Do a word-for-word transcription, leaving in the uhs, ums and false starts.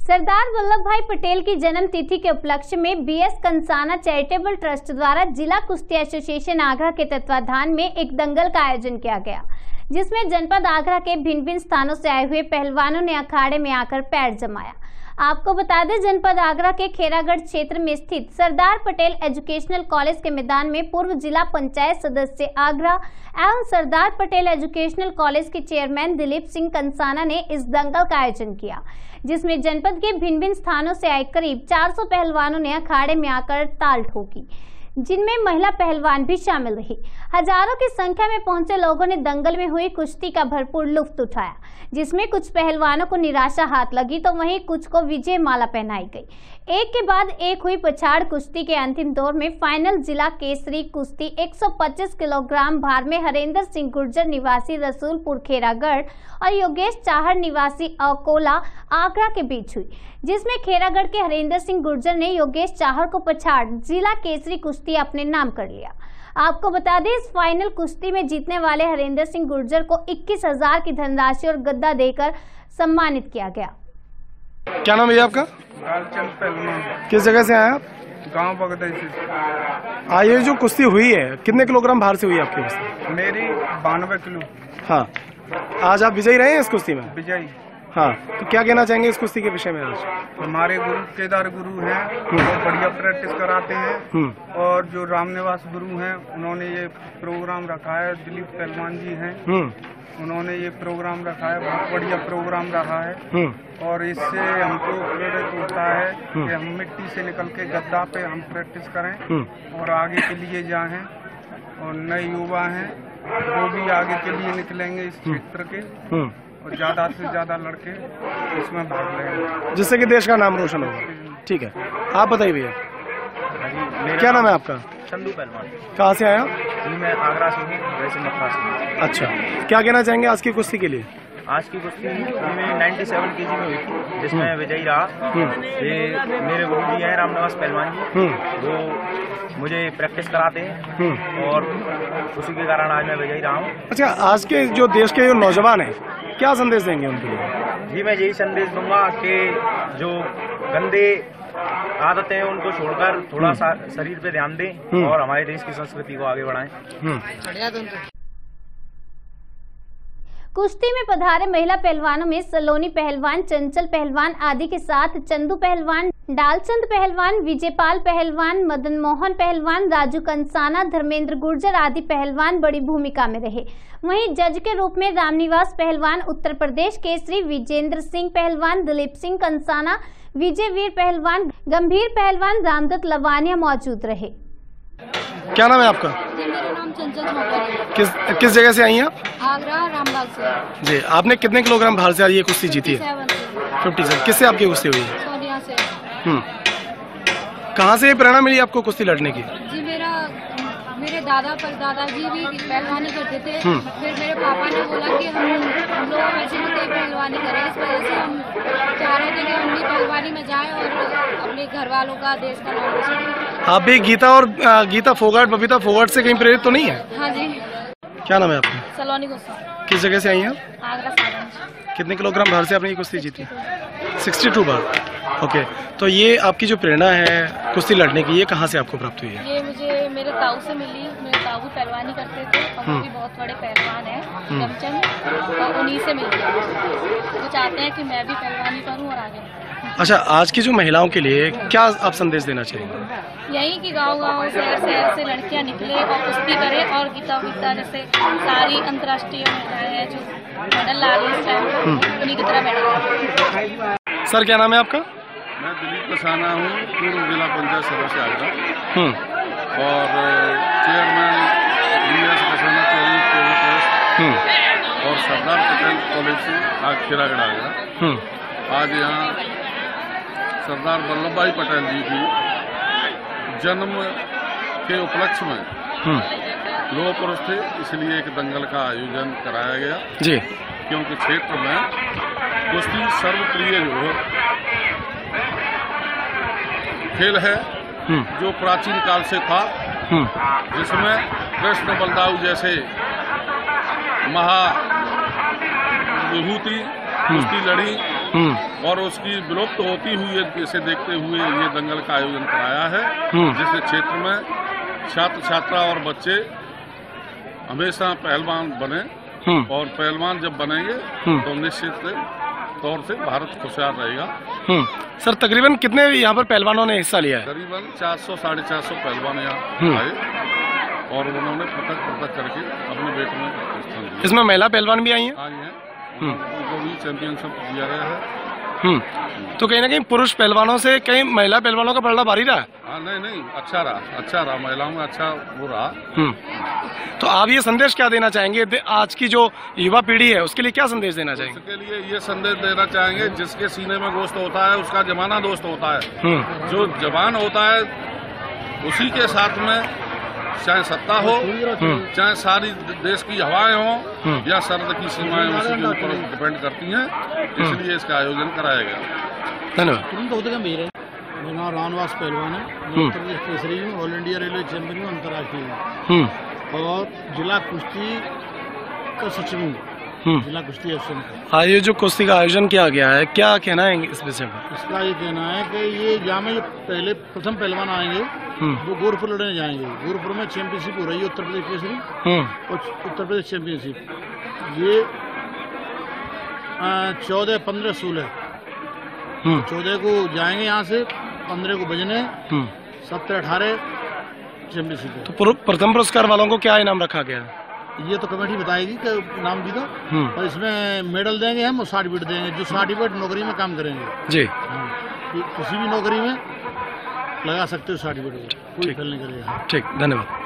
सरदार वल्लभ भाई पटेल की जन्म तिथि के उपलक्ष्य में बीएस कंसाना चैरिटेबल ट्रस्ट द्वारा जिला कुश्ती एसोसिएशन आगरा के तत्वाधान में एक दंगल का आयोजन किया गया, जिसमें जनपद आगरा के भिन्न भिन्न स्थानों से आए हुए पहलवानों ने अखाड़े में आकर पैर जमाया। आपको बता दें, जनपद आगरा के खेरागढ़ क्षेत्र में स्थित सरदार पटेल एजुकेशनल कॉलेज के मैदान में पूर्व जिला पंचायत सदस्य आगरा एवं सरदार पटेल एजुकेशनल कॉलेज के चेयरमैन दिलीप सिंह कंसाना ने इस दंगल का आयोजन किया, जिसमें जनपद के भिन्न भिन्न स्थानों से आए करीब चार सौ पहलवानों ने अखाड़े में आकर ताल ठोकी, जिनमें महिला पहलवान भी शामिल रही। हजारों की संख्या में पहुंचे लोगों ने दंगल में हुई कुश्ती का भरपूर लुत्फ उठाया, जिसमें कुछ पहलवानों को निराशा हाथ लगी तो वहीं कुछ को विजय माला पहनाई गई। एक के बाद एक हुई पछाड़ कुश्ती के अंतिम दौर में फाइनल जिला केसरी कुश्ती एक सौ पच्चीस किलोग्राम भार में हरेंद्र सिंह गुर्जर निवासी रसूलपुर खेरागढ़ और योगेश चाहर निवासी अकोला आगरा के बीच हुई, जिसमें खेरागढ़ के हरेंद्र सिंह गुर्जर ने योगेश चाहर को पछाड़ जिला केसरी कुश्ती अपने नाम कर लिया। आपको बता दें, इस फाइनल कुश्ती में जीतने वाले हरेंद्र सिंह गुर्जर को इक्कीस हजार की धनराशि और गद्दा देकर सम्मानित किया गया। क्या नाम है आपका? किस जगह से आए आप? गांव बगदई से। हाँ, ये जो कुश्ती हुई है कितने किलोग्राम भार से हुई आपकी कुश्ती? मेरी बानवे किलो। हाँ, आज आप विजयी रहे हैं इस कुश्ती में? विजयी। हाँ, तो क्या कहना चाहेंगे इस कुश्ती के विषय में? आज हमारे गुरु केदार गुरु हैं, वो बढ़िया प्रैक्टिस कराते हैं, और जो रामनिवास गुरु हैं उन्होंने ये प्रोग्राम रखा है। दिलीप पहलवान जी हैं, उन्होंने ये प्रोग्राम रखा है, बहुत बढ़िया प्रोग्राम रहा है। और इससे हमको प्रेरित होता है कि हम मिट्टी से निकल के गद्दा पे हम प्रैक्टिस करें और आगे के लिए जाएं। और नए युवा हैं वो भी आगे के लिए निकलेंगे इस क्षेत्र के, और ज्यादा से ज्यादा लड़के इसमें भाग लेंगे, जिससे कि देश का नाम रोशन होगा। ठीक है, आप बताइए भैया, क्या नाम है आपका? चंदू पहलवान। कहाँ से आया? मैं आगरा से हूँ, वैसे मथुरा से। अच्छा, क्या कहना चाहेंगे आज की कुश्ती के लिए? आज की कुश्ती में सत्तानवे केजी में हुई थी, जिसमें विजयी रहा। ये मेरे गुरु जी हैं रामनिवास पहलवान जी, वो मुझे प्रैक्टिस कराते हैं और उसी के कारण आज मैं विजयी रहा हूँ। अच्छा, आज के जो देश के जो नौजवान हैं, क्या संदेश देंगे उनके लिए? जी, मैं यही संदेश दूंगा कि जो गंदे आदतें हैं उनको छोड़कर थोड़ा सा शरीर पे ध्यान दें और हमारे देश की संस्कृति को आगे बढ़ाएं। कुश्ती में पधारे महिला पहलवानों में सलोनी पहलवान, चंचल पहलवान आदि के साथ चंदू पहलवान, डालचंद पहलवान, विजयपाल पहलवान, मदन मोहन पहलवान, राजू कंसाना, धर्मेंद्र गुर्जर आदि पहलवान बड़ी भूमिका में रहे। वहीं जज के रूप में रामनिवास पहलवान, उत्तर प्रदेश केसरी विजेंद्र सिंह पहलवान, दिलीप सिंह कंसाना, विजय वीर पहलवान, गंभीर पहलवान, रामदत्त लवानिया मौजूद रहे। क्या नाम है आपका? मेरा नाम चंचल है। किस किस जगह से आई हैं आप? आगरा रामबाग से। जी, आपने कितने किलोग्राम भार से ये कुश्ती जीती है? Fifty seven. किससे आपकी कुश्ती हुई है? सोनिया से। हम्म, कहाँ से प्रेरणा मिली आपको कुश्ती लड़ने की? जी, मेरा मेरे दादा पर दादाजी भी पहलवानी करते थे, फिर मेरे पापा ने बोला कि हम हम लोग वैसे भी कोई पहलवानी करें, इस वजह से हम चाह रहे थे कि हम भी पहलवानी में जाएं और अपने घर वालों का, देश का नाम रोशन करें। आप भी गीता और गीता फोगाट, बबीता फोगाट से कहीं प्रेरित तो नहीं है? हाँ जी। क्या नाम है आपका? सलोनी गोस्वामी। किस जगह से आई हैं? आगरा से। कितने किलोग्राम भार से आपने ये कुश्ती जीती? सिक्सटी टू बार। ओके, तो ये आपकी जो प्रेरणा है कुश्ती लड़ने की, ये कहाँ से आपको प्राप्त हुई है? ये मुझे मेरे ताऊ से मिली। मेरे ताऊ पहलवानी करते थे और वो भी बहुत बड़े पहलवान हैं, रमचंद, और उन्हीं से मिली। वो चाहते हैं कि मैं भी पहलवानी करूं और आगे। अच्छा, आज की जो महिलाओं के लिए क्या आप संदेश देना चाहेंगे? यही कि गांव-गांव, शहर शहर से लड़कियां निकले और कुश्ती करें, और गीता वीता जैसे सारी अंतर्राष्ट्रीय महिलाएं हैं जो मेडल ला रही है, उन्हीं की तरह मेडल। सर, क्या नाम है आपका? मैं दिलीप कंसाना हूँ, पूर्व जिला पंचायत सदस्य आगरा और chairman BS Kansana charitable trust और सरदार पटेल कॉलेज से आज खेरागढ़ आगरा। आज यहाँ सरदार वल्लभ भाई पटेल जी की जन्म के उपलक्ष्य में लोह पुरुष थे, इसलिए एक दंगल का आयोजन कराया गया जी, क्योंकि क्षेत्र में कुश्ती सर्वप्रिय जो खेल है, जो प्राचीन काल से था, जिसमें कृष्ण बलदाऊ जैसे महा विभूति कुश्ती लड़ी और उसकी विलुप्त होती हुई इसे देखते हुए ये दंगल का आयोजन कराया है, जिससे क्षेत्र में छात्र छात्रा और बच्चे हमेशा पहलवान बने और पहलवान जब बनेंगे तो निश्चित तौर से भारत खुशहाल रहेगा। सर तकरीबन कितने यहाँ पर पहलवानों ने हिस्सा लिया है? करीबन चार सौ साढ़े चार सौ पहलवान यहाँ आए और उन्होंने पृथक पृथक करके अपने बेट में स्थान दिया। इसमें महिला पहलवान भी आई हैं? आई हैं, उनको भी चैंपियनशिप दिया गया है। हम्म, तो कहीं ना कहीं पुरुष पहलवानों से कहीं महिला पहलवानों का पलड़ा भारी रहा? हाँ, नहीं नहीं अच्छा रहा, अच्छा रहा, महिलाओं में अच्छा वो रहा। हम्म, तो आप ये संदेश क्या देना चाहेंगे आज की जो युवा पीढ़ी है उसके लिए क्या संदेश देना चाहेंगे? उसके लिए ये संदेश देना चाहेंगे, जिसके सीने में गोश्त होता है उसका जमाना दोस्त होता है। जो जवान होता है उसी के साथ में चाहे सत्ता हो, चाहे सारी देश की हवाएं हो या सरहद की सीमाएं उसी के ऊपर डिपेंड करती हैं, इसलिए इसका आयोजन कराया गया। धन्यवाद। मेरा नाम रामनिवास पहलवान है, मैं उत्तर प्रदेश केसरी हूँ, ऑल इंडिया रेलवे चैंपियन हूँ, अंतर्राष्ट्रीय हूँ और जिला कुश्ती का सचिव हूँ, जिला कुश्ती एसोसिएशन का। हाँ, ये जो कुश्ती का आयोजन किया गया है, क्या कहना है इस विषय में? इसका ये कहना है कि ये जहाँ में जो पहले प्रथम पहलवान आएंगे वो गोरखपुर लड़ने जाएंगे। गोरखपुर में चैंपियनशिप हो रही है उत्तर प्रदेश केसरी और उत्तर प्रदेश चैंपियनशिप। ये चौदह पंद्रह सोलह चौदह को जाएंगे यहाँ से, पंद्रह को बजने, सत्रह अठारह चैंपियनशिप है। तो प्रथम पुरस्कार वालों को क्या इनाम रखा गया है? ये तो कमेटी बताएगी कि नाम भी तो, और इसमें मेडल देंगे हम और सर्टिफिकेट देंगे जो सर्टिफिकेट नौकरी में काम करेंगे जी। किसी भी नौकरी में लगा सकते हो सर्टिफिकेट, कोई फैल नहीं करेगा। ठीक, धन्यवाद।